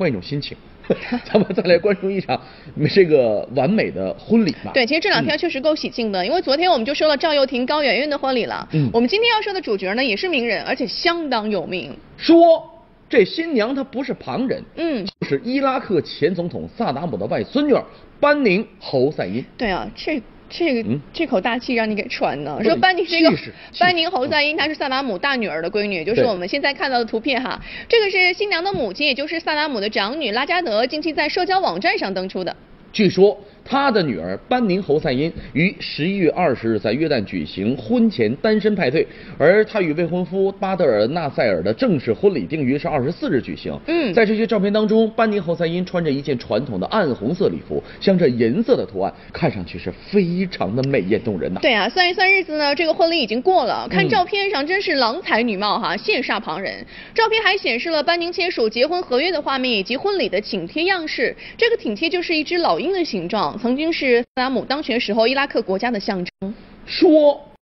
换一种心情。咱们再来关注一场这个完美的婚礼吧。 对，其实这两天确实够喜庆的，因为昨天我们就说了赵又廷、高圆圆的婚礼了。我们今天要说的主角呢，也是名人，而且相当有名。 说这新娘她不是旁人，就是伊拉克前总统萨达姆的外孙女班宁侯赛因。 对啊，这口大气让你给传的。说班宁侯赛因，她是萨达姆大女儿的闺女，就是我们现在看到的图片哈。这个是新娘的母亲，也就是萨达姆的长女拉加德近期在社交网站上登出的。 据说他的女儿班宁侯赛因于11月20日在约旦举行婚前单身派对，而他与未婚夫巴德尔纳塞尔的正式婚礼定于是24日举行。在这些照片当中，班宁侯赛因穿着一件传统的暗红色礼服，镶着银色的图案，看上去是非常的美艳动人呐。 对啊，算一算日子呢，这个婚礼已经过了，看照片上真是郎才女貌哈，羡煞旁人。照片还显示了班宁签署结婚合约的画面以及婚礼的请帖样式，这个请帖就是一只老鹰的形状，曾经是萨达姆当权时候伊拉克国家的象征。 说